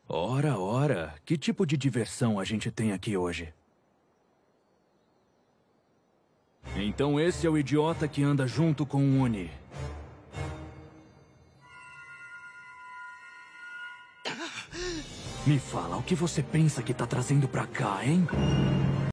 Ora, ora, que tipo de diversão a gente tem aqui hoje? Então esse é o idiota que anda junto com o Oni. Me fala, o que você pensa que tá trazendo pra cá, hein?